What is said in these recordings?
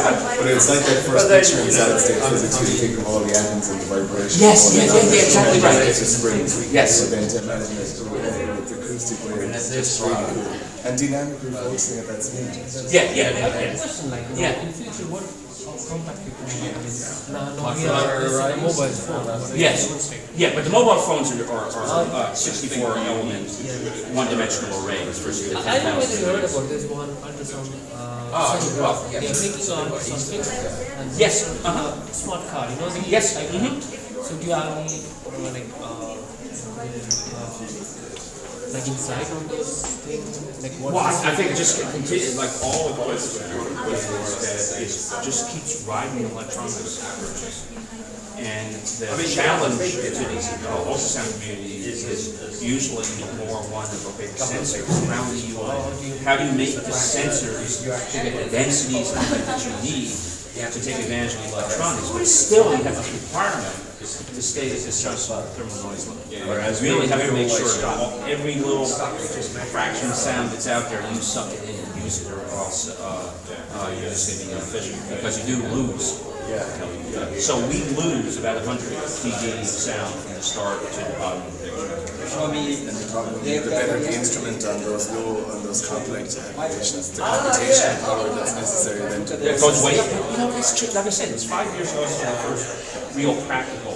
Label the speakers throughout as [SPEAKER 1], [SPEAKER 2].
[SPEAKER 1] But it's like that first picture in solid state physics where you think of all the atoms and the vibration.
[SPEAKER 2] Yes, exactly right.
[SPEAKER 1] It's a spring.
[SPEAKER 2] Yes.
[SPEAKER 1] But then to imagine it with acoustic waves, it's really cool. And dynamic refocusing at that speed.
[SPEAKER 2] Yeah.
[SPEAKER 3] In future, how compact you can make mobile phone.
[SPEAKER 2] Yes. Yeah, but the mobile phones are 64 element, one-dimensional arrays versus the 10,000.
[SPEAKER 3] I don't know whether you heard about this one ultrasound. They are making some fixed and
[SPEAKER 2] Yes.
[SPEAKER 3] smart car. You know the
[SPEAKER 2] Yes.
[SPEAKER 3] So do you have any like insight on this thing? Like what?
[SPEAKER 2] Well, I think it just continues, like all of this just keeps riding electronics. And the challenge to these ultrasound communities is usually more one of the sensors around the UI. How do you make the sensors to get the densities that you need to take advantage of the electronics? But still, you have this requirement to stay at this thermal noise level. Whereas you really have to make sure that every little fraction of sound that's out there, you suck it in and use it, or else you're just going to be inefficient, because you do lose. So we lose about 100 dB of sound from the start to the bottom of the picture.
[SPEAKER 1] The better the instrument on those complex applications, the computation power that's necessary then to
[SPEAKER 2] it goes way up. You know, it's true. Like I said, it's 5 years ago since the first real practical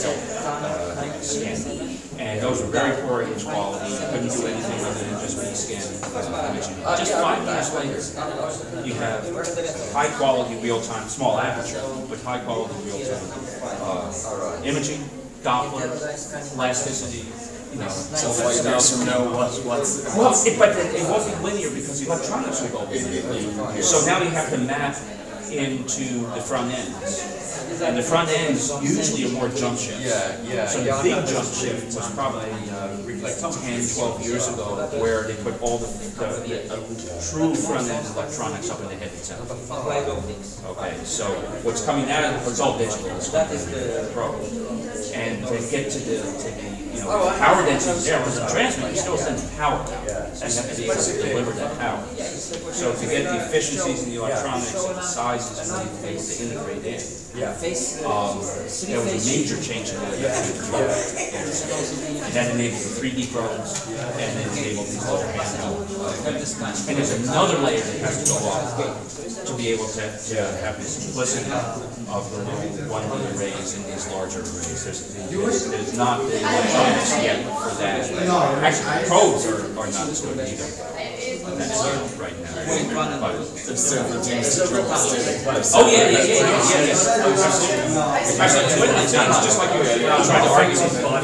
[SPEAKER 2] scan. And those were very poor image quality. You couldn't do anything other than just rescan imaging. Just 5 years later, you have high quality real-time, small aperture, but high quality real-time imaging, Doppler, elasticity.
[SPEAKER 1] So 5 years from now, what's
[SPEAKER 2] but it won't be linear because the electronics will go linear. So now you have to map into the front ends. And the front ends usually are more jump shifts. So the big jump shift was probably 10, 12 years ago, where they put all the true front end electronics up in the head itself. Okay, so what's coming out, it's all digital. That is the Pro. And to get to the power density there, because the transmitter, you still send power out. And you have to be able to deliver that power. So to get the efficiencies in the electronics and the sizes you need to be able to integrate in, there was a major change in that. And that enabled the 3D probes, and then enabled these little handheld. And there's another layer that has to go up to be able to have the simplicity of the little 1D arrays and these larger arrays. There's not the electronics yet for that. Actually, the probes are not as good either. That's right now.
[SPEAKER 1] There's several things to drop still.
[SPEAKER 2] Oh yeah. Actually, it's literally just like you're trying to argue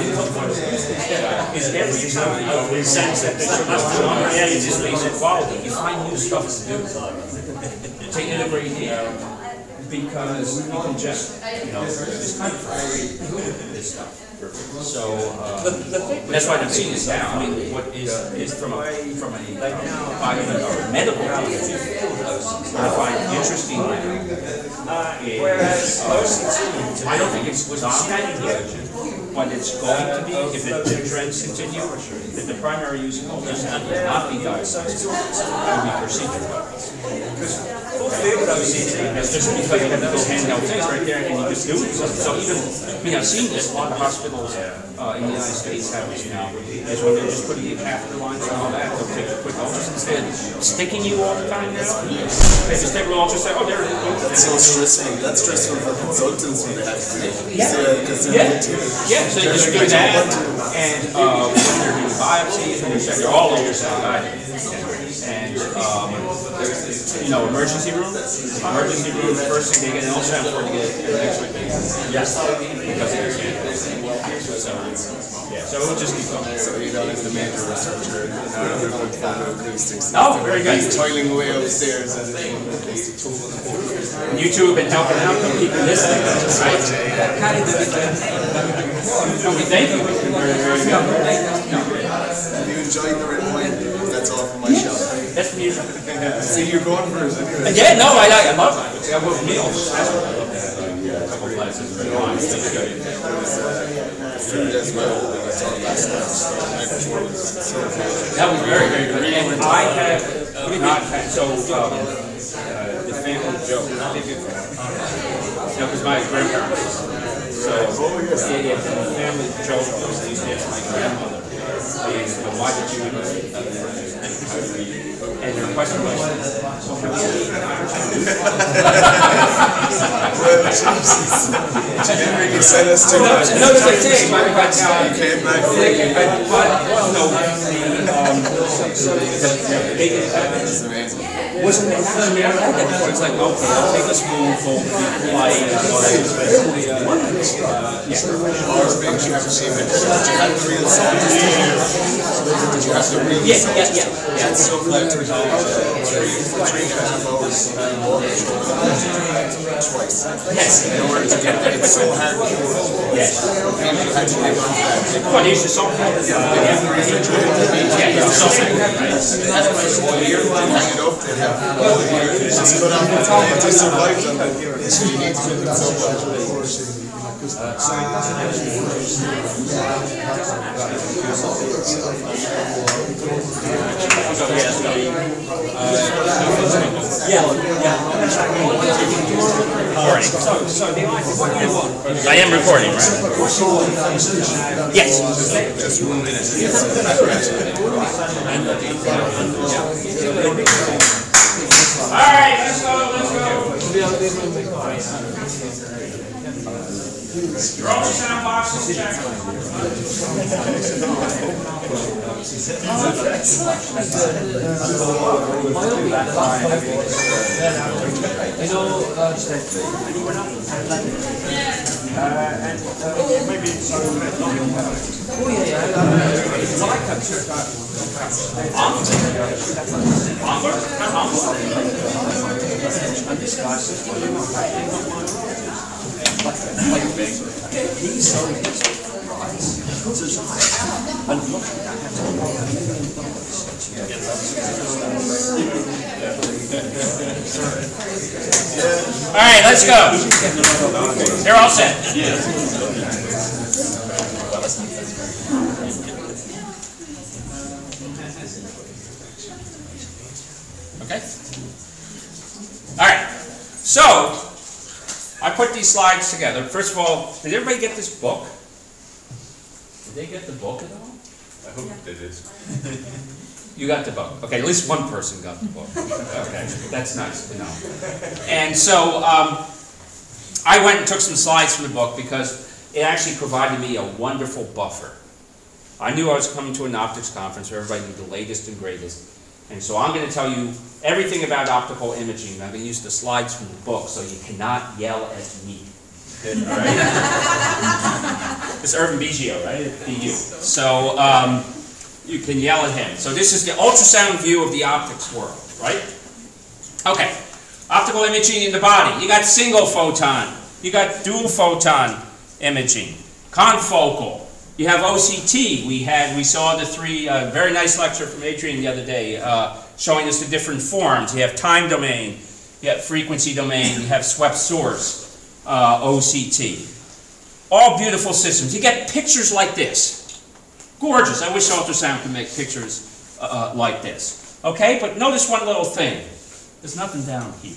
[SPEAKER 2] is every time you sense that there's just basic quality, you find new stuff to do to integrate in, because you can just it's kind of this stuff. So that's why I'm seeing this now. I mean, what is from a medical point of view, what I find interesting now is I don't think it's dominating yet, but it's going to be, if the trends continue, that the primary use of ultrasound will not be diagnostic, it will be procedure. It's just because you have those handheld things right there and you just do it. So even, I've seen this, a lot of hospitals in the United States have this now, is when they're just putting the catheter lines and all that, they'll take a quick ultrasound. Instead of sticking you all the time now, they just take a little ultrasound, oh, there it is.
[SPEAKER 1] That's so stressful. That's stressful for consultants when they have to do it. So
[SPEAKER 2] they just do that, and when they're doing biopsies, when they're all ultrasound guided. And emergency room, the first thing they get an ultrasound before they get an X-ray. Yes. Because they can't. So it will just keep going.
[SPEAKER 1] So Donnell is the major researcher in photoacoustics.
[SPEAKER 2] Oh, very good.
[SPEAKER 1] He's toiling away upstairs at his own acoustic tool.
[SPEAKER 2] You two have been helping out and keeping listening. Right? Thank you. Very good.
[SPEAKER 1] Have you enjoyed the red wine? That's all from my shop.
[SPEAKER 2] That's from you.
[SPEAKER 1] See, you're going for it anyway.
[SPEAKER 2] Yeah, no, I love it. I work meals. A couple of glasses of red wine.
[SPEAKER 1] Food as well.
[SPEAKER 2] That was very, very good. And I have not had, so the family joke. No, because my grandparents. So, yeah, the family joke was they used to ask my grandmother, why did you and her question was, well, can we eat?
[SPEAKER 1] She didn't really send us too much.
[SPEAKER 2] No, they did, but
[SPEAKER 1] you came back for it.
[SPEAKER 2] Wasn't it actually like that before? It's like, okay, I'll take a spoonful, light, and all that.
[SPEAKER 1] Did you have to shave it? Did you have the real salt? Did you have the real salt?
[SPEAKER 2] Yeah.
[SPEAKER 1] It's so flat to 3.5 hours twice.
[SPEAKER 2] Yes.
[SPEAKER 1] In order to get that, it's so hard to cure.
[SPEAKER 2] Yes.
[SPEAKER 1] And you had to live on that.
[SPEAKER 2] What, use the salt? Yeah.
[SPEAKER 1] That's why it's all year. Hang it up, they have all year. Just cut off the top. They survived on that. So you need to cook it so well.
[SPEAKER 2] I am recording, right? Yes.
[SPEAKER 1] Just 1 minute.
[SPEAKER 2] All right, let's go. Your ultrasound box is checked. All right, let's go. They're all set. Okay. All right. So I put these slides together. First of all, did everybody get this book? Did they get the book at all?
[SPEAKER 1] I hope they did.
[SPEAKER 2] You got the book. Okay, at least one person got the book. Okay, that's nice to know. And so I went and took some slides from the book because it actually provided me a wonderful buffer. I knew I was coming to an optics conference where everybody knew the latest and greatest. And so I'm going to tell you everything about optical imaging. I'm going to use the slides from the book so you cannot yell at me. Good, all right? It's Irvin Biggio, right? BU. So you can yell at him. So this is the ultrasound view of the optics world, right? Okay. Optical imaging in the body. You got single photon. You got dual photon imaging. Confocal. You have OCT. We saw the three, very nice lecture from Adrian the other day, showing us the different forms. You have time domain, you have frequency domain, you have swept source, OCT. All beautiful systems. You get pictures like this. Gorgeous. I wish ultrasound could make pictures like this. Okay, but notice one little thing. There's nothing down here.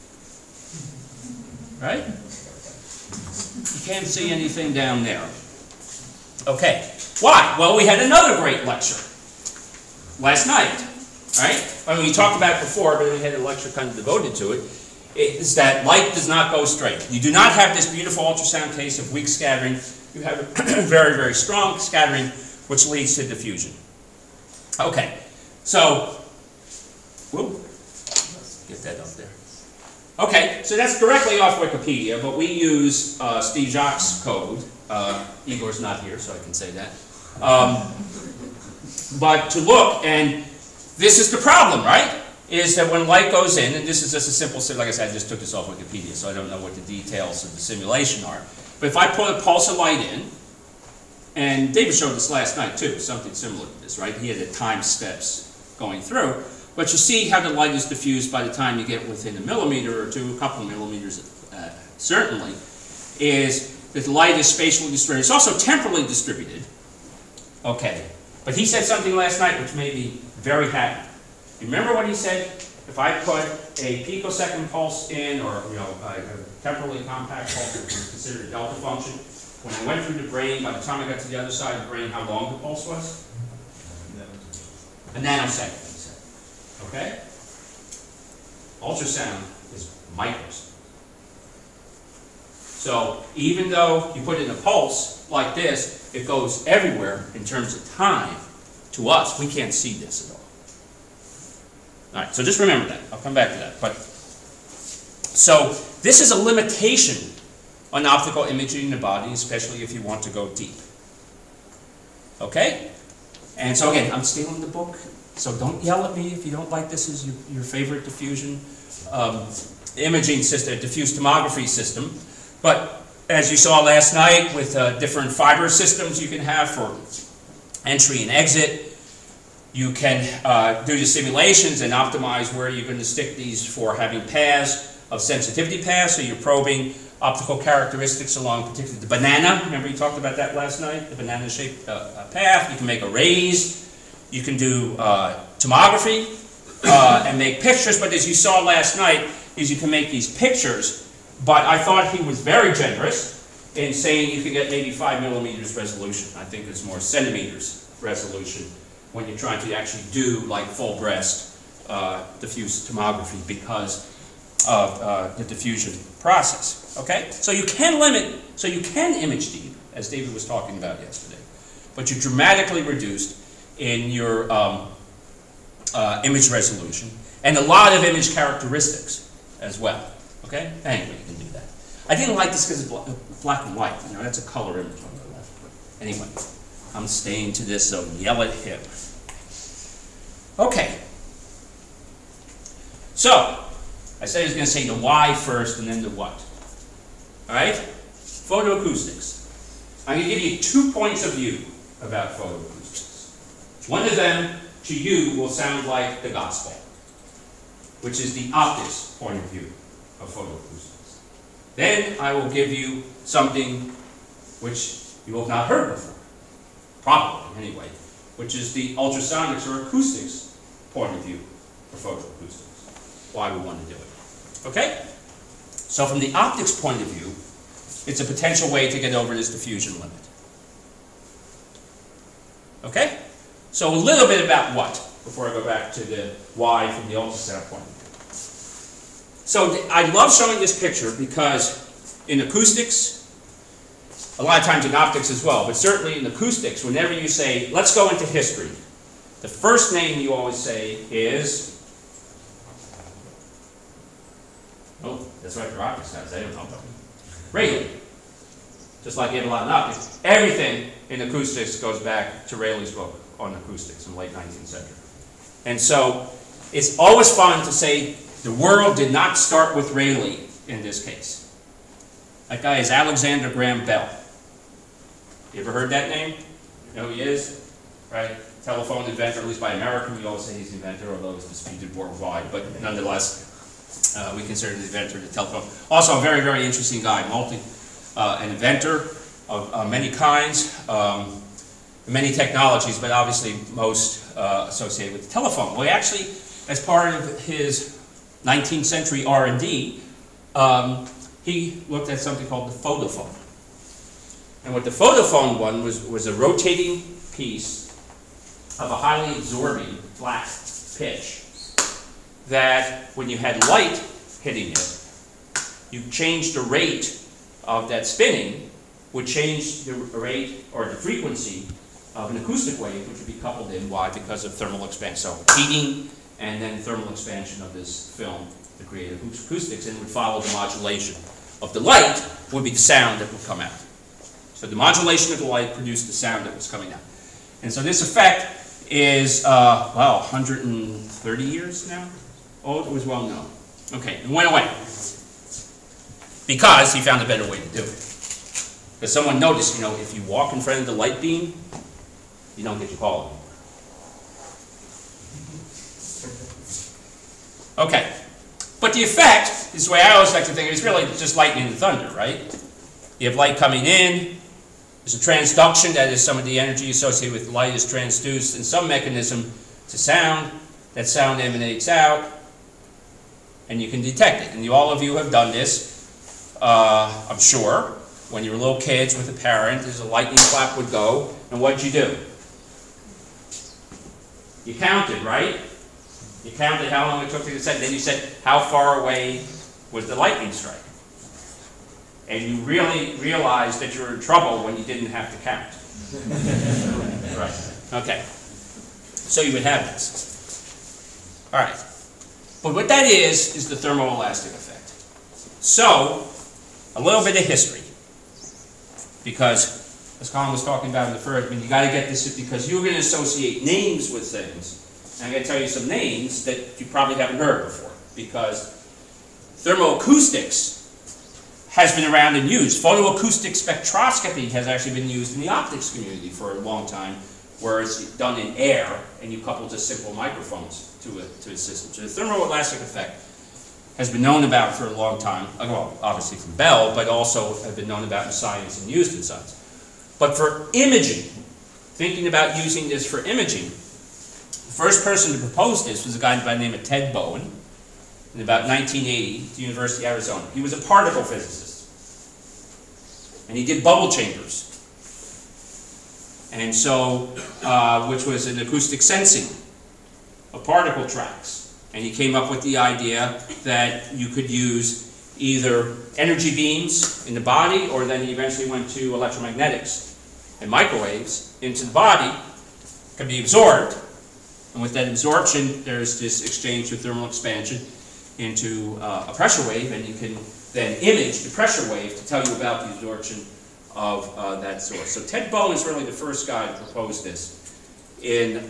[SPEAKER 2] Right? You can't see anything down there. Okay. Why? Well, we had another great lecture last night. Right? I mean, we talked about it before, but we had a lecture kind of devoted to it. Is that light does not go straight. You do not have this beautiful ultrasound case of weak scattering. You have a very, very strong scattering, which leads to diffusion. Okay. So, whoop, get that up there. Okay, so that's directly off Wikipedia, but we use Steve Jacques' code. Igor's not here, so I can say that. But to look, and this is the problem, right? Is that when light goes in, and this is just a simple, like I said, I just took this off Wikipedia, so I don't know what the details of the simulation are. But if I put a pulse of light in, and David showed this last night too, something similar to this, right? He had the time steps going through. But you see how the light is diffused by the time you get within a millimeter or two, a couple of millimeters certainly, is that the light is spatially distributed. It's also temporally distributed. Okay. But he said something last night which made me very happy. Remember what he said? if I put a picosecond pulse in, or a temporally compact pulse, which is considered a delta function, when I went through the brain, by the time I got to the other side of the brain, how long the pulse was? A nanosecond, he said. Okay? Ultrasound is microsecond. So even though you put in a pulse like this, it goes everywhere in terms of time. To us, we can't see this at all. All right, so just remember that. I'll come back to that. So this is a limitation on optical imaging in the body, especially if you want to go deep. Okay? And so again, I'm stealing the book, so don't yell at me if you don't like this as your favorite diffusion imaging system, diffuse tomography system. But as you saw last night with different fiber systems you can have for entry and exit, you can do the simulations and optimize where you're going to stick these for having paths of sensitivity paths, so you're probing optical characteristics along particularly the banana. Remember you talked about that last night, the banana-shaped path. You can make arrays. You can do tomography and make pictures, but as you saw last night, is you can make these pictures, but I thought he was very generous in saying you can get maybe 5 millimeters resolution. I think it's more centimeters resolution when you're trying to actually do like full breast diffuse tomography because of the diffusion process. Okay? So you can limit, so you can image deep, as David was talking about yesterday, but you're dramatically reduced in your image resolution and a lot of image characteristics as well. Okay? Anyway, you can do that. I didn't like this because it's black and white. You know, that's a color image on the left. But anyway, I'm staying to this, so yell at him. Okay. So, I said I was going to say the why first and then the what. Alright? Photoacoustics. I'm going to give you 2 points of view about photoacoustics. One of them, to you, will sound like the gospel, which is the optics point of view of photoacoustics. Then I will give you something which you have not heard before, probably anyway, which is the ultrasonics or acoustics point of view for photoacoustics, why we want to do it. Okay? So from the optics point of view, it's a potential way to get over this diffusion limit. Okay? So a little bit about what, before I go back to the why from the ultrasound point of view. So I love showing this picture because in acoustics, a lot of times in optics as well, but certainly in acoustics, whenever you say, let's go into history, the first name you always say is, oh, that's right for optics guys, I don't know. Rayleigh. Just like you have a lot in optics. Everything in acoustics goes back to Rayleigh's book on acoustics in the late 19th century. And so it's always fun to say the world did not start with Rayleigh in this case. That guy is Alexander Graham Bell. You ever heard that name? You know who he is? Right? Telephone inventor, at least by American, we always say he's the inventor, although it's disputed worldwide, but nonetheless, we consider him the inventor of the telephone. Also a very, very interesting guy, an inventor of many kinds, many technologies, but obviously most associated with the telephone. Well, actually, as part of his 19th century R&D, he looked at something called the photophone. And what the photophone one was a rotating piece of a highly absorbing flat pitch that when you had light hitting it, you changed the rate of that spinning would change the rate or the frequency of an acoustic wave, which would be coupled in. Why? Because of thermal expansion. So heating and then thermal expansion of this film to create acoustics, and would follow the modulation of the light would be the sound that would come out. So the modulation of the light produced the sound that was coming out. And so this effect is, well, 130 years now old. It was well known. Okay, it went away because he found a better way to do it. Because someone noticed, you know, if you walk in front of the light beam, you don't get your call anymore. Okay, but the effect is the way I always like to think. It's really just lightning and thunder, right? You have light coming in. There's a transduction, that is some of the energy associated with light is transduced in some mechanism to sound. That sound emanates out, and you can detect it. And all of you have done this, I'm sure. When you were little kids with a parent, as a lightning clap would go, and what'd you do? You counted, right? You counted how long it took to get set, then you said, how far away was the lightning strike? And you really realized that you were in trouble when you didn't have to count. Right. Okay. So you would have this. All right. But what that is the thermoelastic effect. So, a little bit of history. Because, as Colin was talking about in the first, you got to get this because you're going to associate names with things. And I'm going to tell you some names that you probably haven't heard before. Because thermoacoustics has been around and used. Photoacoustic spectroscopy has actually been used in the optics community for a long time, where it's done in air, and you couple just simple microphones to a system. So the thermoelastic effect has been known about for a long time, well, obviously from Bell, but also have been known about in science and used in science. But for imaging, thinking about using this for imaging, the first person to propose this was a guy by the name of Ted Bowen in about 1980 at the University of Arizona. He was a particle physicist, and he did bubble chambers. And so, which was an acoustic sensing of particle tracks. And he came up with the idea that you could use either energy beams in the body, or then he eventually went to electromagnetics and microwaves into the body, can be absorbed. And with that absorption, there's this exchange with thermal expansion into a pressure wave, and you can then image the pressure wave to tell you about the absorption of that source. So Ted Bowen is really the first guy to propose this in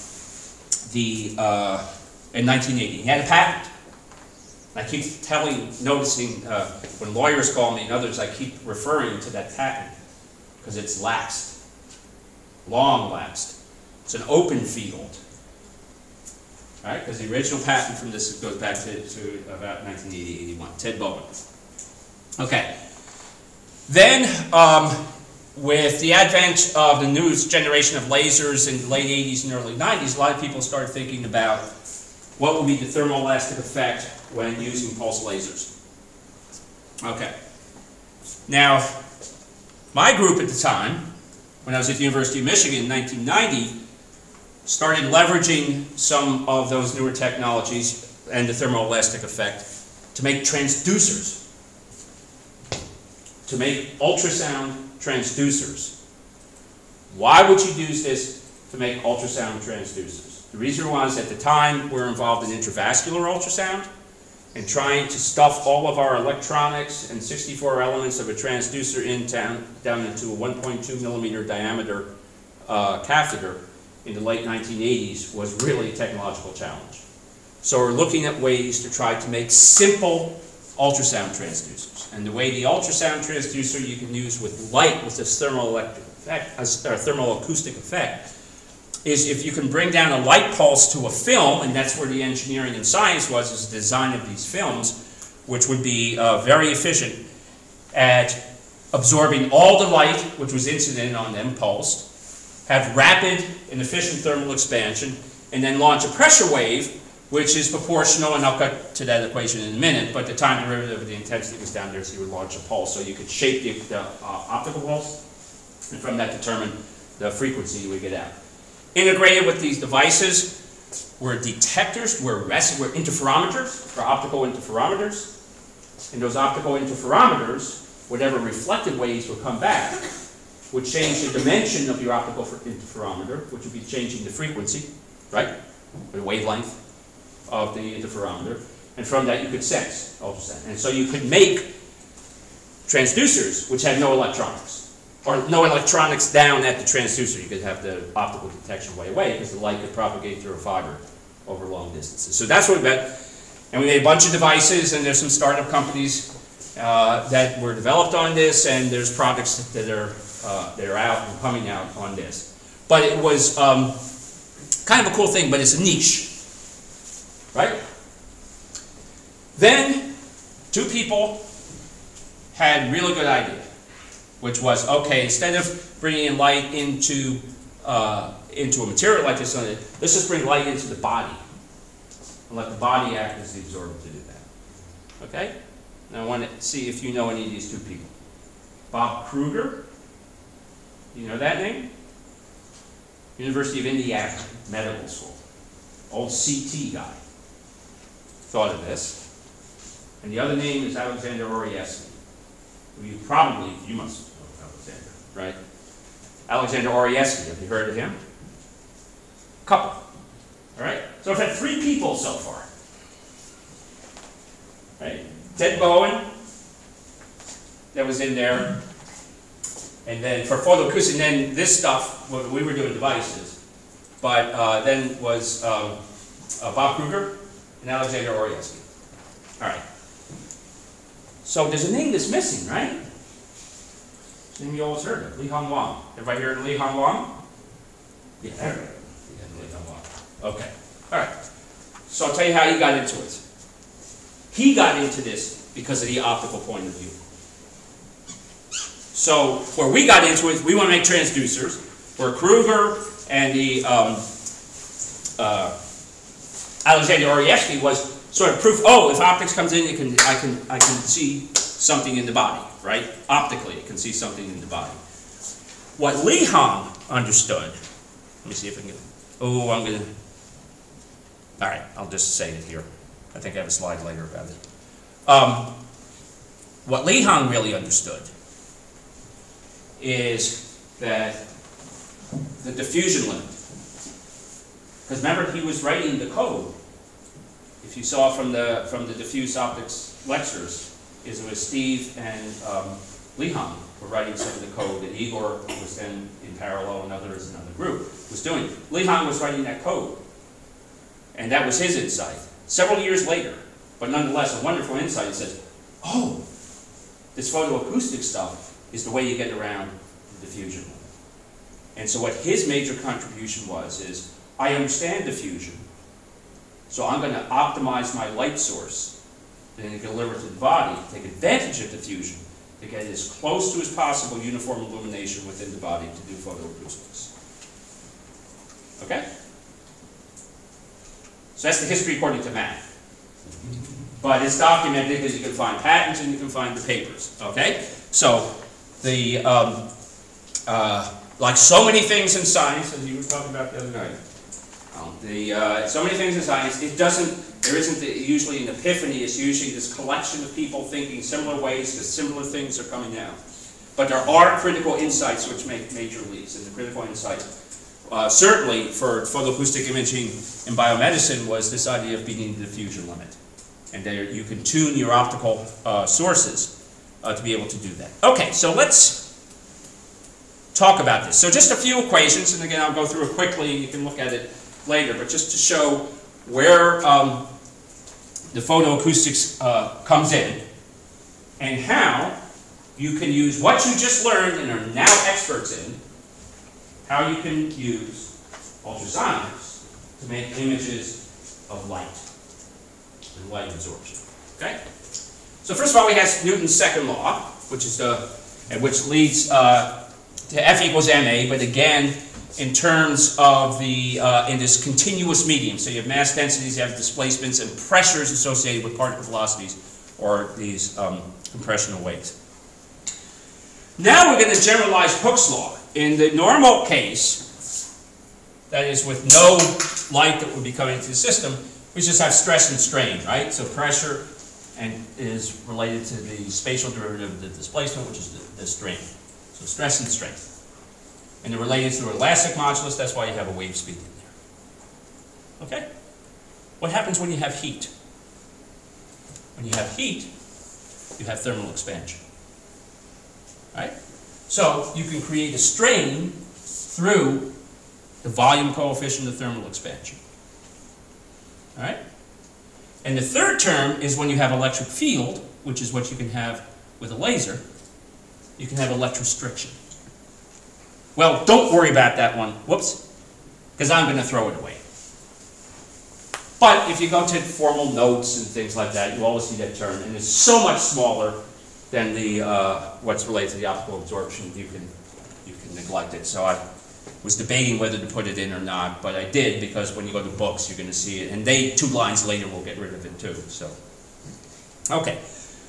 [SPEAKER 2] 1980. He had a patent. I keep noticing when lawyers call me and others, I keep referring to that patent because it's lapsed, long lapsed. It's an open field, right? Because the original patent from this goes back to about 1980-81. Ted Bowen. Okay. Then, with the advent of the newest generation of lasers in the late 80s and early 90s, a lot of people started thinking about what would be the thermoelastic effect when using pulse lasers. Okay. Now, my group at the time, when I was at the University of Michigan in 1990, started leveraging some of those newer technologies and the thermoelastic effect to make transducers. To make ultrasound transducers. Why would you use this to make ultrasound transducers? The reason was, at the time, we're involved in intravascular ultrasound and trying to stuff all of our electronics and 64 elements of a transducer down into a 1.2 millimeter diameter catheter in the late 1980s was really a technological challenge. So we're looking at ways to try to make simple ultrasound transducers. And the way the ultrasound transducer you can use with light with this thermoelectric effect, thermoacoustic effect, is if you can bring down a light pulse to a film, and that's where the engineering and science was, is the design of these films, which would be very efficient at absorbing all the light which was incident on them, pulsed, have rapid and efficient thermal expansion, and then launch a pressure wave which is proportional, and I'll get to that equation in a minute, but the time derivative of the intensity was down there, so you would launch a pulse. So you could shape the optical pulse, and from that determine the frequency you would get out. Integrated with these devices were detectors, were interferometers, for optical interferometers. And those optical interferometers, whatever reflected waves would come back, would change the dimension of your optical interferometer, which would be changing the frequency, right? The wavelength of the interferometer, and from that you could sense ultrasound. And so you could make transducers which had no electronics, or no electronics down at the transducer. You could have the optical detection way away because the light could propagate through a fiber over long distances. So that's what we meant. And we made a bunch of devices, and there's some startup companies that were developed on this, and there's products that are out and coming out on this. But it was kind of a cool thing, but it's a niche. Right? Then, two people had a really good idea, which was, okay, instead of bringing in light into a material like this, let's just bring light into the body and let the body act as the absorbent to do that. Okay? Now I want to see if you know any of these two people. Bob Kruger. You know that name? University of Indiana Medical School. Old CT guy. Thought of this. And the other name is Alexander Orieski. You must know Alexander, right? Alexander Orieski, have you heard of him? Couple. All right? So I've had 3 people so far. Right? Ted Bowen, that was in there. And then for photoacoustic, and then this stuff, we were doing devices. But then was Bob Kruger and Alexander Orieski. All right. So there's a name that's missing, right? It's a name you always heard of, Li Hong Wang. Everybody heard of Li Hong Wang? Yeah, there we go. Li Hong Wang. Okay. All right. So I'll tell you how he got into it. He got into this because of the optical point of view. So where we got into it, we want to make transducers. Where Kruger and the Alexander Orieski was sort of proof. Oh, if optics comes in, I can see something in the body, right? Optically, it can see something in the body. What Li Hong understood. Let me see if I can. Oh, I'm gonna. All right, I'll just say it here. I think I have a slide later about it. What Li Hong really understood is that the diffusion limit. Because remember, he was writing the code. If you saw from the diffuse optics lectures, it was Steve and Li Hong were writing some of the code, and Igor was then in parallel, and others, another group was doing. Li Hong was writing that code, and that was his insight. Several years later, but nonetheless a wonderful insight. He says, "Oh, this photoacoustic stuff is the way you get around the diffusion limit." And so what his major contribution is, I understand diffusion, so I'm going to optimize my light source and deliver it to the body, take advantage of diffusion to get as close to as possible uniform illumination within the body to do photoacoustics. Okay? So that's the history according to Matt. But it's documented because you can find patents and you can find the papers. Okay? So the like so many things in science, as you were talking about the other night, so many things in science, there isn't usually an epiphany. It's usually this collection of people thinking similar ways because similar things are coming out. But there are critical insights which make major leaps, and the critical insight, certainly for photoacoustic imaging in biomedicine, was this idea of beating the diffusion limit. And there you can tune your optical sources to be able to do that. Okay, so let's talk about this. So just a few equations, and again I'll go through it quickly, you can look at it later, but just to show where the photoacoustics comes in, and how you can use what you just learned and are now experts in, how you can use ultrasonics to make images of light and light absorption. Okay? So first of all, we have Newton's second law, which is which leads to F equals ma, but again, in terms of the in this continuous medium. So you have mass densities, you have displacements, and pressures associated with particle velocities, or these compressional waves. Now we're going to generalize Hooke's law. In the normal case, that is with no light that would be coming into the system, we just have stress and strain, right? So pressure is related to the spatial derivative of the displacement, which is the strain. So stress and strain. And they're related to elastic modulus, that's why you have a wave speed in there. Okay? What happens when you have heat? When you have heat, you have thermal expansion. Right? So you can create a strain through the volume coefficient of thermal expansion. All right? And the third term is when you have electric field, which is what you can have with a laser, you can have electrostriction. Well, don't worry about that one. Whoops. Because I'm going to throw it away. But if you go to formal notes and things like that, you always see that term. And it's so much smaller than the what's related to the optical absorption, you can neglect it. So I was debating whether to put it in or not, but I did, because when you go to books, you're going to see it. And 2 lines later will get rid of it too. So, Okay.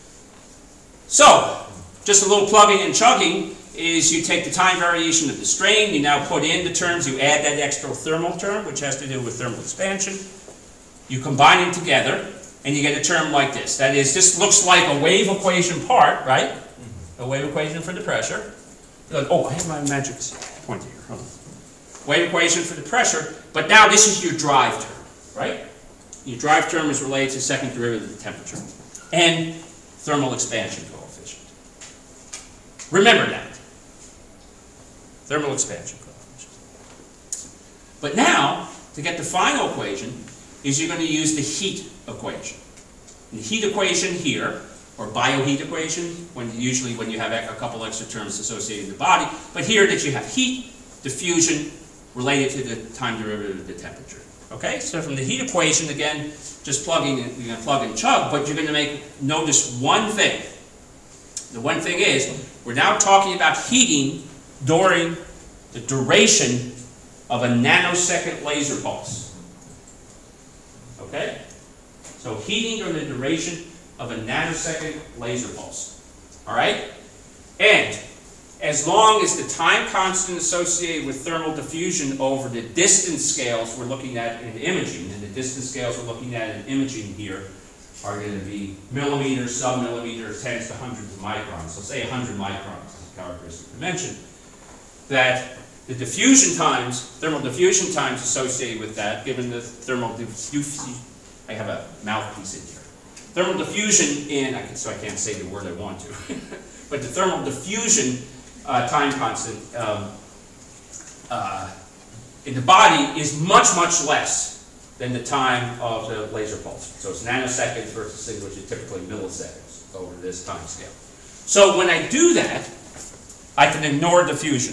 [SPEAKER 2] So, just a little plugging and chugging is you take the time variation of the strain, you now put in the terms, you add that extra thermal term, which has to do with thermal expansion. You combine them together, and you get a term like this. That is, this looks like a wave equation part, right? A wave equation for the pressure. You're like, oh, I have my magic pointer here. Hold on. Wave equation for the pressure, but now this is your drive term, right? Your drive term is related to second derivative of the temperature and thermal expansion coefficient. Remember that. Thermal expansion coefficient. But now, to get the final equation, is you're going to use the heat equation. And the heat equation here, or bioheat equation, usually when you have a couple extra terms associated with the body, but here that you have heat, diffusion, related to the time derivative of the temperature. Okay, so from the heat equation, again, just plugging, you're going to plug and chug, but you're going to notice one thing. The one thing is, we're now talking about heating during the duration of a nanosecond laser pulse. Okay? So heating during the duration of a nanosecond laser pulse. Alright? And as long as the time constant associated with thermal diffusion over the distance scales we're looking at in imaging, and the distance scales we're looking at in imaging here are going to be millimeters, sub-millimeters, tens to hundreds of microns. So say 100 microns is a characteristic dimension. That the diffusion times, thermal diffusion times associated with that, given the thermal diffusion, I have a mouthpiece in here. Thermal diffusion in, so I can't say the word I want to, but the thermal diffusion time constant in the body is much, much less than the time of the laser pulse. So it's nanoseconds versus things which are typically milliseconds over this time scale. So when I do that, I can ignore diffusion.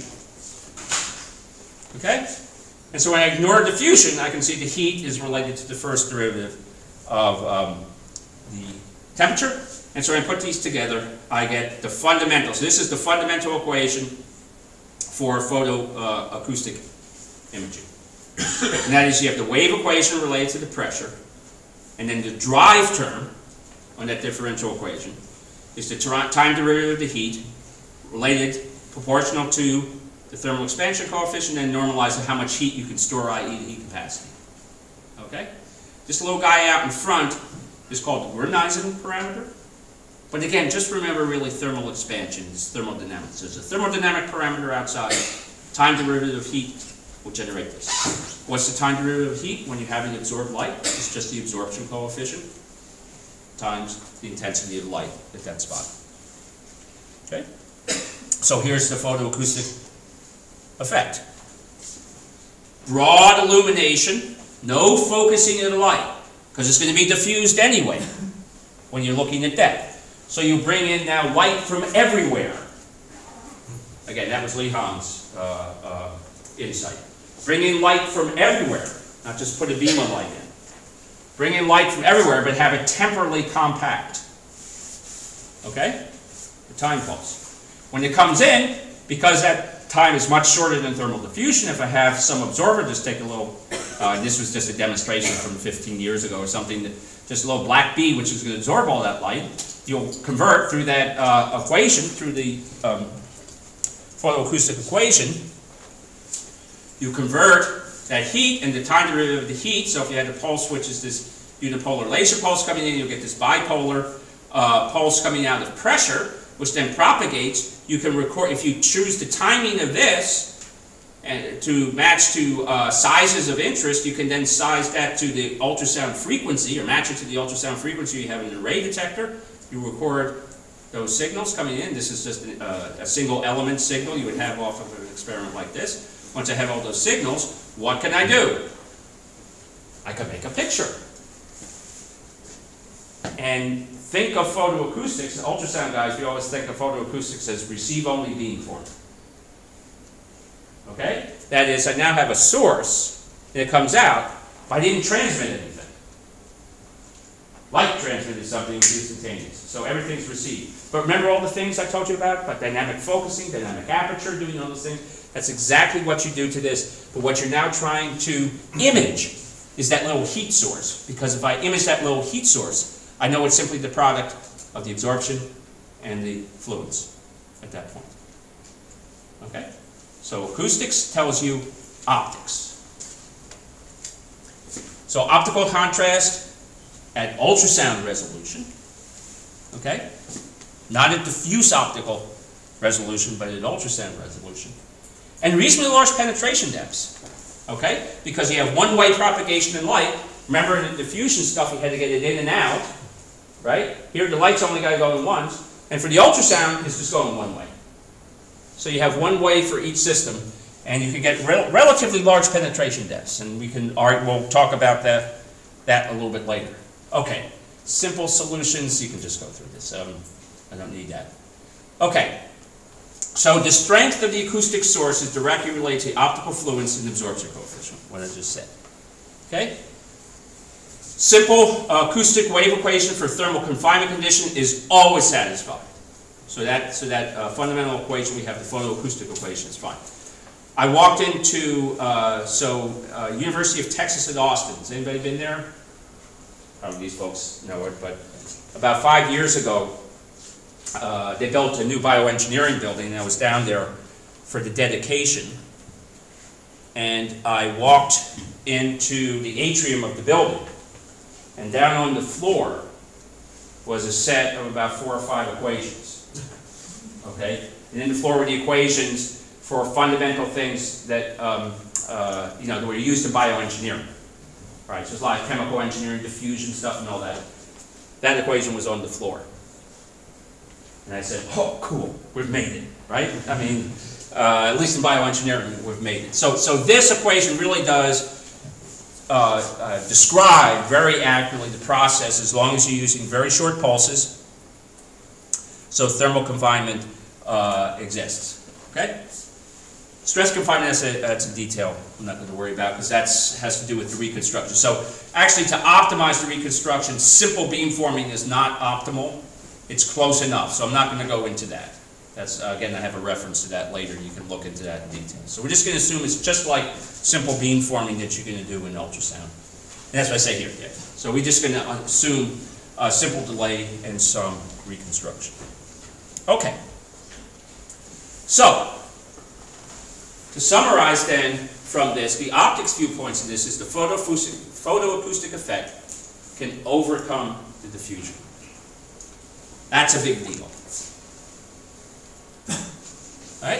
[SPEAKER 2] Okay? And so when I ignore diffusion, I can see the heat is related to the first derivative of the temperature. And so when I put these together, I get the fundamentals. This is the fundamental equation for photoacoustic imaging. And that is, you have the wave equation related to the pressure, and then the drive term on that differential equation is the time derivative of the heat related proportional to the thermal expansion coefficient, and normalizing how much heat you can store, i.e. the heat capacity. Okay? This little guy out in front is called the Grunheisen parameter. But again, just remember really thermal expansion is thermodynamics. There's a thermodynamic parameter outside. Time derivative of heat will generate this. What's the time derivative of heat when you have an absorbed light? It's just the absorption coefficient times the intensity of light at that spot. Okay? So here's the photoacoustic effect. Broad illumination, no focusing of the light, because it's going to be diffused anyway when you're looking at that. So you bring in now light from everywhere. Again, that was Lee Hahn's insight. Bring in light from everywhere, not just put a beam of light in. Bring in light from everywhere, but have it temporally compact. Okay? The time pulse. When it comes in, because that time is much shorter than thermal diffusion, if I have some absorber, just take a little, this was just a demonstration from 15 years ago or something, just a little black bead which is going to absorb all that light. You'll convert through that equation, through the photoacoustic equation, you convert that heat and the time derivative of the heat. So if you had a pulse which is this unipolar laser pulse coming in, you'll get this bipolar pulse coming out of pressure, which then propagates. You can record, if you choose the timing of this and to match to sizes of interest, you can then size that to the ultrasound frequency, or match it to the ultrasound frequency you have in an array detector. You record those signals coming in. This is just a single element signal you would have off of an experiment like this. Once I have all those signals, what can I do? I can make a picture. And think of photoacoustics, ultrasound guys, we always think of photoacoustics as receive-only beamforming. Okay? That is, I now have a source, and it comes out, but I didn't transmit anything. Light transmitted something instantaneous. So everything's received. But remember all the things I told you about dynamic focusing, dynamic aperture, doing all those things? That's exactly what you do to this. But what you're now trying to image is that little heat source. Because if I image that little heat source, I know it's simply the product of the absorption and the fluence at that point. Okay? So acoustics tells you optics. So optical contrast at ultrasound resolution, okay? Not at diffuse optical resolution, but at ultrasound resolution. And reasonably large penetration depths, okay? Because you have one-way propagation in light. Remember in the diffusion stuff, you had to get it in and out, right? Here the light's only got to go in once. And for the ultrasound, it's just going one way. So you have one way for each system, and you can get relatively large penetration depths. And we'll talk about that a little bit later. Okay, simple solutions, you can just go through this. I don't need that. Okay, so the strength of the acoustic source is directly related to the optical fluence and absorption coefficient, what I just said. Okay? Simple acoustic wave equation for thermal confinement condition is always satisfied. So that fundamental equation, we have the photoacoustic equation, is fine. I walked into, University of Texas at Austin. Has anybody been there? Probably these folks know it, but about 5 years ago, they built a new bioengineering building, and I was down there for the dedication. And I walked into the atrium of the building, and down on the floor was a set of about 4 or 5 equations. Okay? And in the floor were the equations for fundamental things that, that were used in bioengineering. Right? So there's a lot of chemical engineering, diffusion stuff and all that. That equation was on the floor. And I said, oh, cool, we've made it, right? I mean, at least in bioengineering, we've made it. So this equation really does describe very accurately the process as long as you're using very short pulses. So thermal confinement exists. Okay? Stress confinement, that's a detail I'm not going to worry about because that has to do with the reconstruction. So actually to optimize the reconstruction, simple beamforming is not optimal. It's close enough, so I'm not going to go into that. That's, again, I have a reference to that later. You can look into that in detail. So we're just going to assume it's just like simple beamforming that you're going to do in ultrasound. And that's what I say here. Yeah. So we're just going to assume a simple delay and some reconstruction. Okay. So, to summarize then from this, the optics viewpoints of this is the photoacoustic effect can overcome the diffusion. That's a big deal. Right?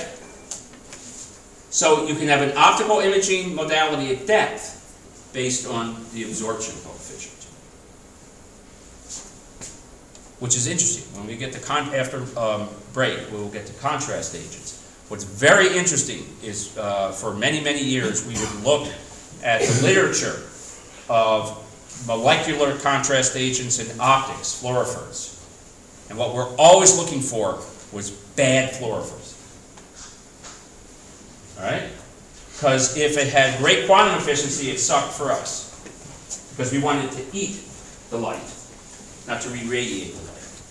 [SPEAKER 2] So you can have an optical imaging modality at depth based on the absorption coefficient. Which is interesting. When we get to after break, we'll get to contrast agents. What's very interesting is for many, many years we would look at the literature of molecular contrast agents in optics, fluorophores. And what we're always looking for was bad fluorophores. Alright? Because if it had great quantum efficiency, it sucked for us. Because we wanted to eat the light, not to re-radiate the light.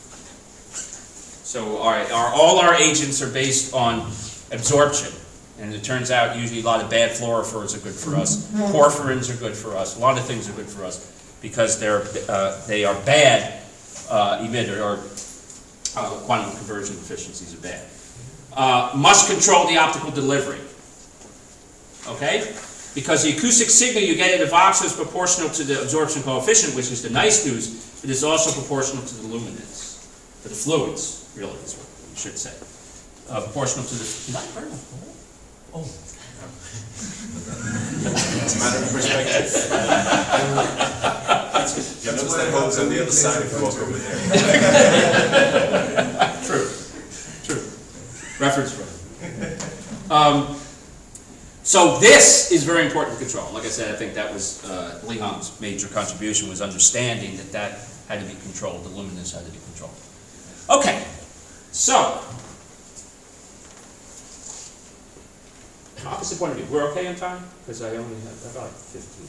[SPEAKER 2] So all our agents are based on absorption. And it turns out usually a lot of bad fluorophores are good for us. Porphyrins are good for us. A lot of things are good for us because they are bad emitter, or quantum conversion efficiencies are bad. Must control the optical delivery. Okay? Because the acoustic signal you get at Vox is proportional to the absorption coefficient, which is the nice news, but it's also proportional to the luminance, to the fluence, really, is what you should say. Proportional to the... Did I burn a hole? Oh.
[SPEAKER 1] It's a matter of perspective. You have to step holes on the other side if you walk over there.
[SPEAKER 2] True. True. Reference from. So this is very important to control. Like I said, I think that was Leon's major contribution, was understanding that that had to be controlled, the luminance had to be controlled. Okay, so opposite point of view. We're okay on time? Because I only have about 15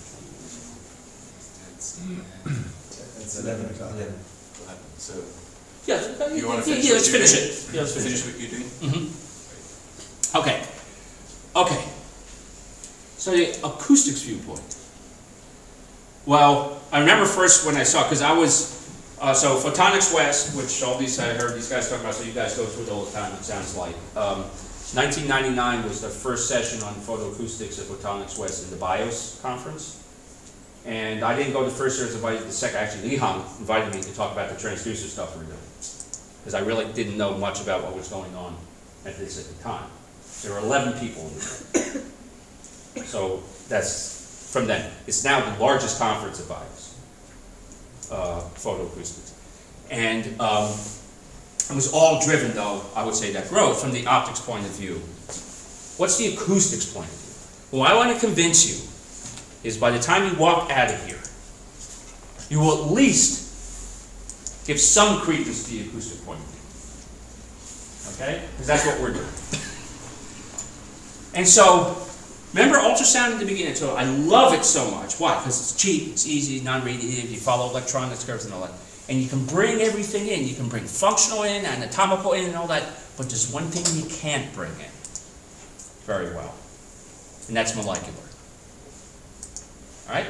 [SPEAKER 2] minutes.
[SPEAKER 1] It's 11 o'clock. So
[SPEAKER 2] yeah,
[SPEAKER 1] you want to finish
[SPEAKER 2] let's finish it. Yeah, let's finish
[SPEAKER 1] what you're doing?
[SPEAKER 2] Mm-hmm. Okay. Okay. So the acoustics viewpoint. Well, I remember first when I saw, because I was So Photonics West, which all these I heard these guys talking about, so you guys go through it all the time, it sounds like. 1999 was the first session on photoacoustics at Photonics West in the BIOS conference. And I didn't go the first year, I was invited the second. Actually, Li Hong invited me to talk about the transducer stuff we were doing. Because I really didn't know much about what was going on at this at the time. There were 11 people in the room. So that's from then. It's now the largest conference of BIOS, photoacoustics. And it was all driven, though, I would say, that growth from the optics point of view. What's the acoustics point of view? What I want to convince you is by the time you walk out of here, you will at least give some credence to the acoustic point of view. Okay? Because that's what we're doing. And so, remember ultrasound in the beginning? So I love it so much. Why? Because it's cheap, it's easy, non-radiative, you follow electronics curves and all that. And you can bring everything in. You can bring functional in, anatomical in, and all that. But there's one thing you can't bring in very well. And that's molecular. All right?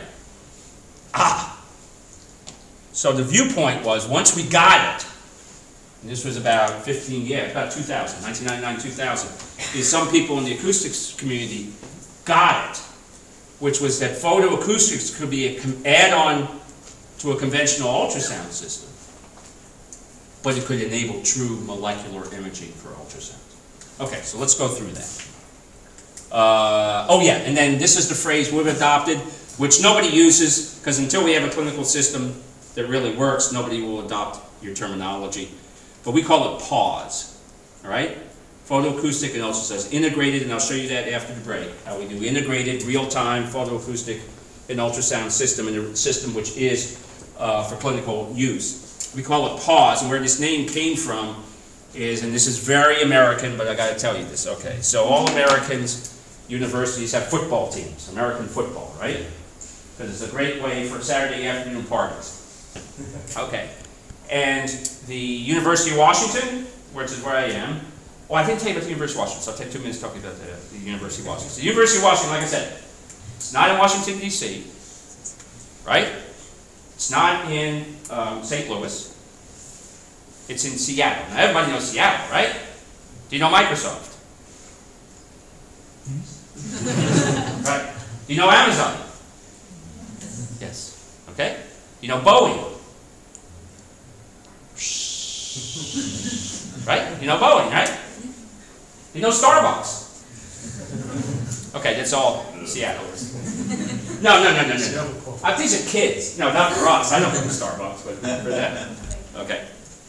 [SPEAKER 2] So the viewpoint was, once we got it, and this was about about 2000, 1999, 2000, is some people in the acoustics community got it, which was that photoacoustics could be an add-on to a conventional ultrasound system, but it could enable true molecular imaging for ultrasound. Okay, so let's go through that. Oh yeah, and then this is the phrase we've adopted, which nobody uses, because until we have a clinical system that really works, nobody will adopt your terminology. But we call it PAUSE, all right? Photoacoustic and ultrasound, integrated, and I'll show you that after the break, how we do integrated, real-time photoacoustic and ultrasound system, and a system which is for clinical use. We call it PAUSE, and where this name came from is, and this is very American, but I got to tell you this, okay? So all Americans, universities have football teams, American football, right? Because it's a great way for Saturday afternoon parties. Okay, and the University of Washington, which is where I am. Oh, I didn't tell you about the University of Washington, so I'll take 2 minutes talking about the University of Washington. So the University of Washington, like I said, it's not in Washington, D.C., right? It's not in St. Louis. It's in Seattle. Now, everybody knows Seattle, right? Do you know Microsoft? Right. Do you know Amazon? Yes. Okay. You know Boeing? Right? You know Boeing, right? You know Starbucks? Okay, that's all Seattle is. No. These are kids. No, not for us. I don't go to Starbucks, but for them. Okay.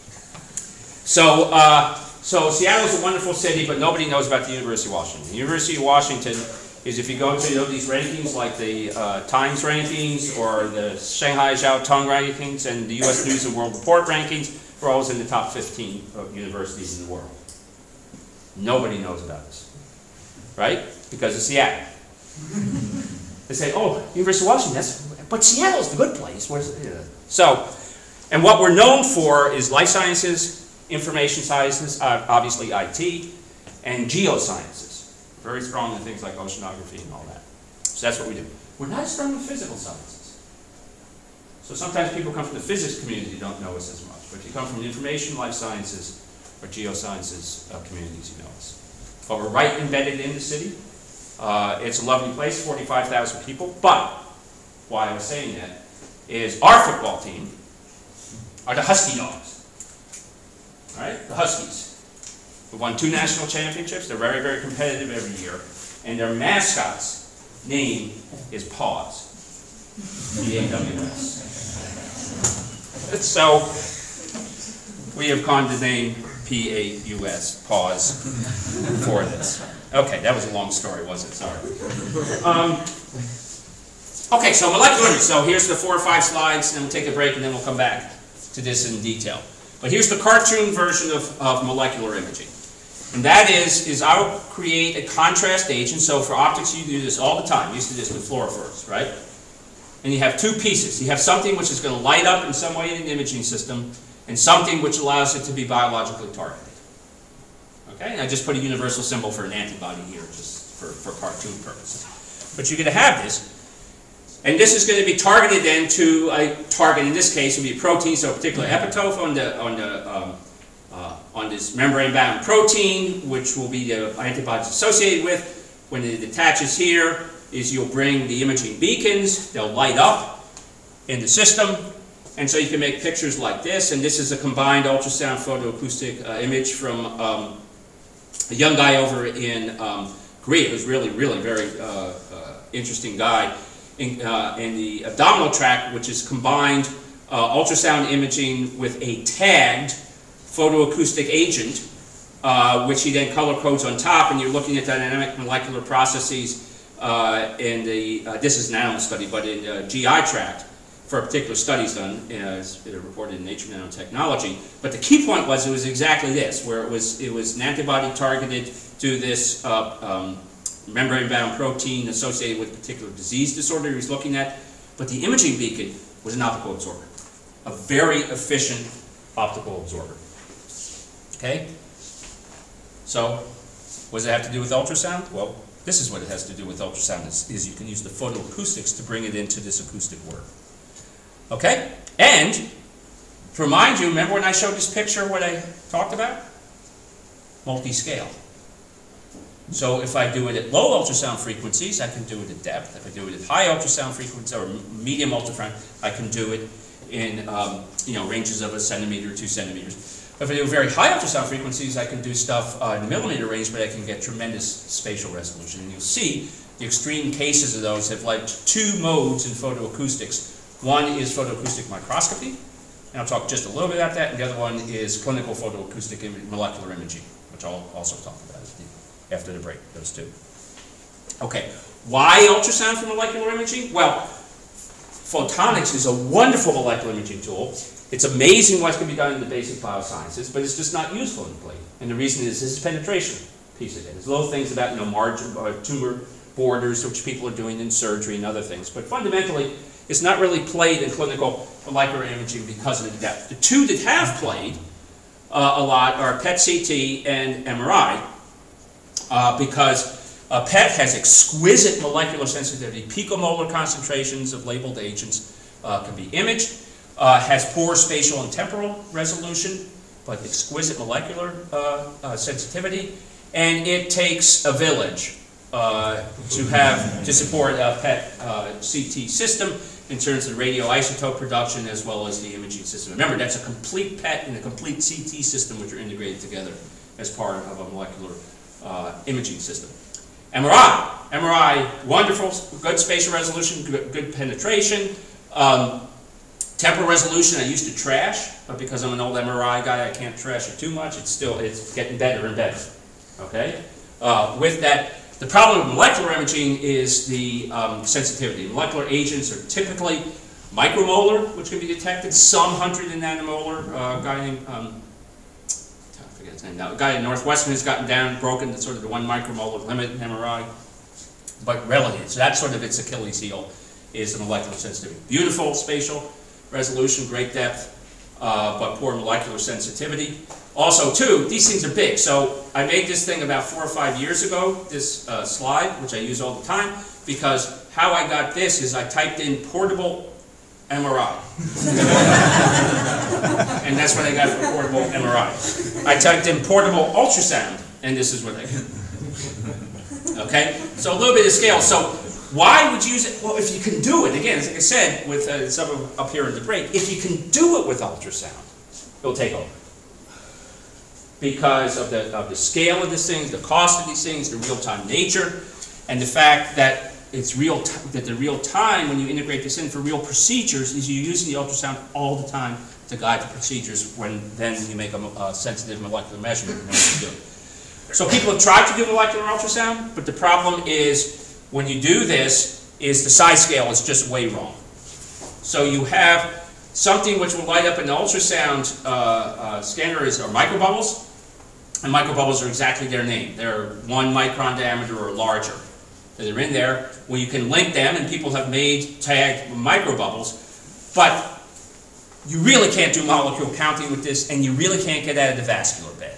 [SPEAKER 2] So Seattle's a wonderful city, but nobody knows about the University of Washington. The University of Washington is, if you go to these rankings, like the Times rankings or the Shanghai Jiao Tong rankings and the U.S. News and World Report rankings, we're always in the top 15 of universities in the world. Nobody knows about this, right? Because of Seattle. They say, oh, University of Washington, but Seattle's the good place. Where's it? Yeah. So, and what we're known for is life sciences, information sciences, obviously IT, and geosciences. Very strong in things like oceanography and all that. So that's what we do. We're not as strong in physical sciences. So sometimes people come from the physics community who don't know us as much. But if you come from the information, life sciences, or geosciences communities, you know us. But we're right embedded in the city. It's a lovely place, 45,000 people. But why I was saying that is our football team are the Husky Dogs. All right, the Huskies. They won 2 national championships. They're very, very competitive every year. And their mascot's name is PAWS. P-A-W-S. So we have conned the name P-A-U-S, PAWS, for this. Okay, that was a long story, was it? Sorry. Okay, so molecular imaging. So here's the 4 or 5 slides, and then we'll take a break, and then we'll come back to this in detail. But here's the cartoon version of molecular imaging. And that is I'll create a contrast agent. So for optics, you do this all the time. You used to do this with fluorophores, right? And you have 2 pieces. You have something which is going to light up in some way in an imaging system, and something which allows it to be biologically targeted. Okay? And I just put a universal symbol for an antibody here, just for cartoon purposes. But you're going to have this. And this is going to be targeted then to a target. In this case, it would be a protein, so a particular epitope on this membrane-bound protein, which will be the antibodies associated with. When it attaches here, you'll bring the imaging beacons. They'll light up in the system, and so you can make pictures like this. And this is a combined ultrasound photoacoustic image from a young guy over in Korea, who's really very interesting guy. In the abdominal tract, which is combined ultrasound imaging with a tagged photoacoustic agent, which he then color codes on top, and you're looking at dynamic molecular processes in the, this is an animal study, but in the GI tract for a particular studies done, as reported in Nature Nanotechnology. But the key point was it was exactly this, where it was an antibody targeted to this membrane-bound protein associated with a particular disease disorder he was looking at, but the imaging beacon was an optical absorber, a very efficient optical absorber. Okay? So, what does it have to do with ultrasound? Well, this is what it has to do with ultrasound, is you can use the photoacoustics to bring it into this acoustic work. Okay? And, to remind you, remember when I showed this picture, what I talked about? Multi-scale. So if I do it at low ultrasound frequencies, I can do it at depth. If I do it at high ultrasound frequency or medium ultrasound, I can do it in ranges of 1 centimeter, 2 centimeters. If I do very high ultrasound frequencies, I can do stuff in the millimeter range, but I can get tremendous spatial resolution. And you'll see the extreme cases of those have led to 2 modes in photoacoustics. One is photoacoustic microscopy, and I'll talk just a little bit about that, and the other one is clinical photoacoustic molecular imaging, which I'll also talk about after the break, those 2. Okay, why ultrasound for molecular imaging? Well, photonics is a wonderful molecular imaging tool. It's amazing what can be done in the basic biosciences, but it's just not used clinically. And the reason is this penetration piece of it. There's little things about margin, tumor borders, which people are doing in surgery and other things. But fundamentally, it's not really played in clinical molecular imaging because of the depth. The 2 that have played a lot are PET-CT and MRI, because PET has exquisite molecular sensitivity. Picomolar concentrations of labeled agents can be imaged. Has poor spatial and temporal resolution, but exquisite molecular sensitivity. And it takes a village to support a PET-CT system in terms of radioisotope production as well as the imaging system. Remember, that's a complete PET and a complete CT system which are integrated together as part of a molecular imaging system. MRI, wonderful, good spatial resolution, good penetration. Temporal resolution I used to trash, but because I'm an old MRI guy, I can't trash it too much. It's getting better and better. Okay? With that, the problem with molecular imaging is the sensitivity. Molecular agents are typically micromolar, which can be detected, some 100 in nanomolar. Guy named Now, a guy in Northwestern has gotten down, broken the sort of the 1 micromolar limit in MRI, but relative. So that's sort of its Achilles heel, is the molecular sensitivity. Beautiful spatial resolution, great depth, but poor molecular sensitivity. Also, too, these things are big. So I made this thing about 4 or 5 years ago, this slide, which I use all the time, because how I got this is I typed in portable MRI. And that's what I got for portable MRI. I typed in portable ultrasound, and this is what I got. Okay? So a little bit of scale. So why would you use it? Well, if you can do it, again, like I said, with some of up here in the break, if you can do it with ultrasound, it'll take over. Because of the scale of these things, the cost of these things, the real-time nature, and the fact that it's the real time when you integrate this in for real procedures is you're using the ultrasound all the time to guide the procedures when then you make a sensitive molecular measurement and know what you're doing. So people have tried to do molecular ultrasound, but the problem is when you do this is the size scale is just way wrong. So you have something which will light up an ultrasound scanner are microbubbles, and microbubbles are exactly their name. They're 1 micron diameter or larger. They're in there where you can link them, and people have made tagged microbubbles, but you really can't do molecule counting with this, and you really can't get out of the vascular bed.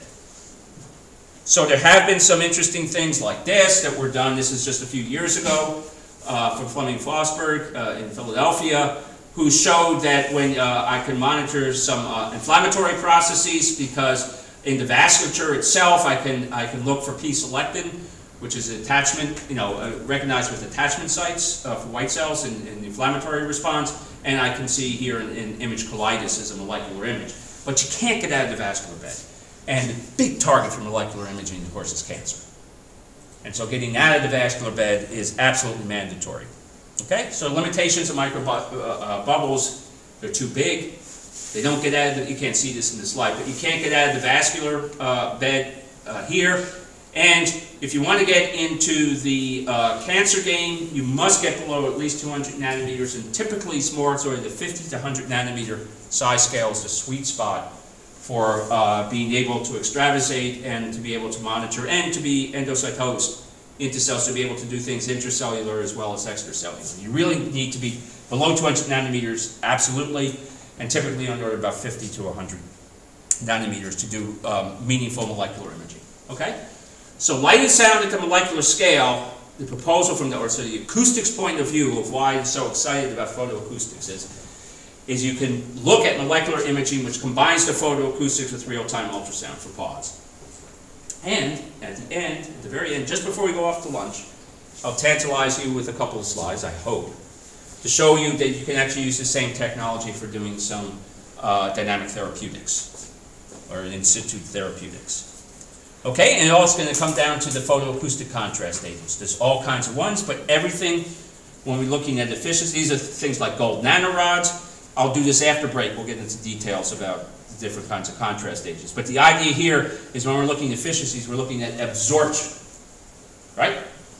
[SPEAKER 2] So there have been some interesting things like this that were done. This is just a few years ago. from Fleming Fosberg in Philadelphia, who showed that when I can monitor some inflammatory processes, because in the vasculature itself I can look for P-selectin, which is an attachment, recognized with attachment sites for white cells in the inflammatory response, and I can see here in image colitis as a molecular image. But you can't get out of the vascular bed. And the big target for molecular imaging, of course, is cancer. And so getting out of the vascular bed is absolutely mandatory. Okay, so limitations of microbubbles, they're too big. They don't get out of the, you can't see this in the slide, but you can't get out of the vascular bed here. And if you want to get into the cancer game, you must get below at least 200 nanometers, and typically it's more sort of the 50 to 100 nanometer size scale is the sweet spot for being able to extravasate and to be able to monitor and to be endocytosed into cells, to be able to do things intracellular as well as extracellular. You really need to be below 200 nanometers, absolutely, and typically under about 50 to 100 nanometers to do meaningful molecular imaging. Okay? So light and sound at the molecular scale, the proposal from the acoustics point of view of why I'm so excited about photoacoustics is you can look at molecular imaging which combines the photoacoustics with real-time ultrasound for pause. And at the end, at the very end, just before we go off to lunch, I'll tantalize you with a couple of slides, I hope, to show you that you can actually use the same technology for doing some dynamic therapeutics or in situ therapeutics. Okay, and all it's going to come down to the photoacoustic contrast agents. There's all kinds of ones, but everything, when we're looking at efficiency, these are things like gold nanorods. I'll do this after break. We'll get into details about the different kinds of contrast agents. But the idea here is when we're looking at efficiencies, we're looking at absorption, right?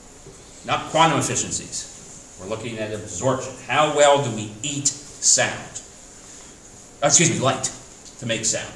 [SPEAKER 2] Not quantum efficiencies. We're looking at absorption. How well do we eat sound? Excuse me, light to make sound.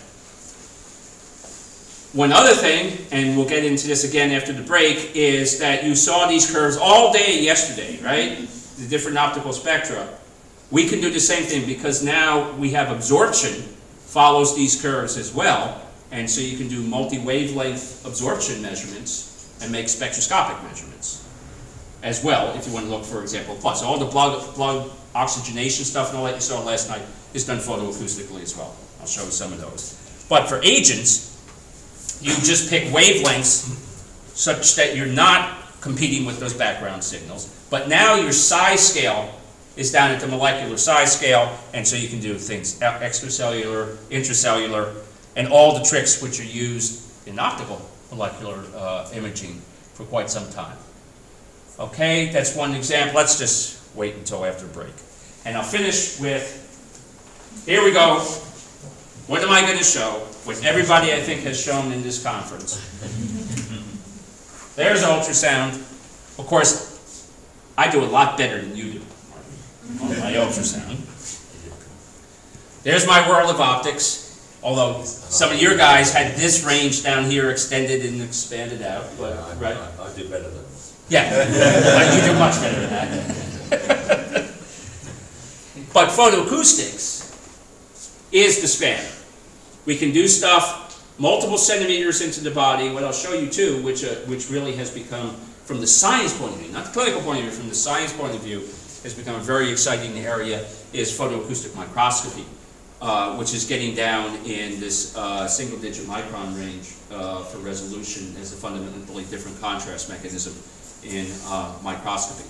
[SPEAKER 2] One other thing, and we'll get into this again after the break, is that you saw these curves all day yesterday, right? The different optical spectra. We can do the same thing because now we have absorption follows these curves as well, and so you can do multi-wavelength absorption measurements and make spectroscopic measurements as well if you want to look, for example, plus all the blood oxygenation stuff and all that you saw last night is done photoacoustically as well. I'll show you some of those. But for agents, you just pick wavelengths such that you're not competing with those background signals. But now your size scale is down at the molecular size scale, and so you can do things extracellular, intracellular, and all the tricks which are used in optical molecular imaging for quite some time. Okay, that's one example. Let's just wait until after break. And I'll finish with, here we go. What am I going to show? What everybody, I think, has shown in this conference. There's ultrasound. Of course, I do a lot better than you do on my ultrasound. There's my world of optics, although some of your guys had this range down here extended and expanded out. But,
[SPEAKER 4] yeah,
[SPEAKER 2] right?
[SPEAKER 4] I do better than that.
[SPEAKER 2] Yeah, you do much better than that. But photoacoustics is the span. We can do stuff multiple centimeters into the body. What I'll show you too, which really has become, from the science point of view, not the clinical point of view, from the science point of view, has become a very exciting area, is photoacoustic microscopy, which is getting down in this single-digit micron range for resolution as a fundamentally different contrast mechanism in microscopy.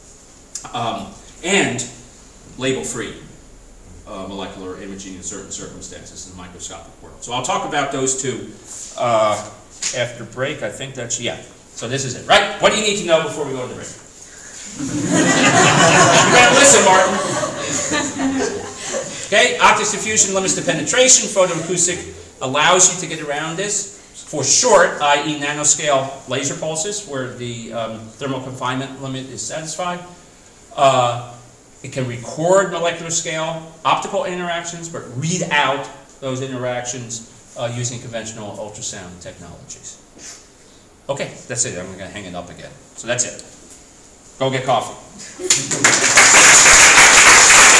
[SPEAKER 2] And label-free molecular imaging in certain circumstances in the microscopic world. So I'll talk about those two after break. I think that's, yeah. So this is it, right? What do you need to know before we go to the break? You better listen, Martin. Okay, optics diffusion limits the penetration. Photoacoustic allows you to get around this. For short, i.e. nanoscale laser pulses, where the thermal confinement limit is satisfied. It can record molecular scale optical interactions, but read out those interactions using conventional ultrasound technologies. Okay, that's it. I'm going to hang it up again. So that's it. Go get coffee.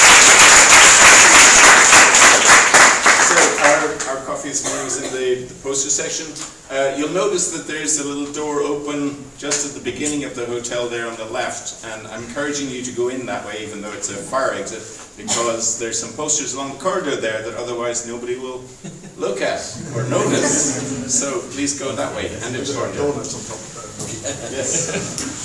[SPEAKER 1] So our coffee this morning is in the post
[SPEAKER 4] poster section. You'll notice that there's a little door open just at the beginning of the hotel there on the left, and I'm encouraging you to go in that way, even though it's a fire exit, because there's some posters along the corridor there that otherwise nobody will look at or notice. So please go that way. And it's
[SPEAKER 1] donuts on top of that.
[SPEAKER 4] Yes.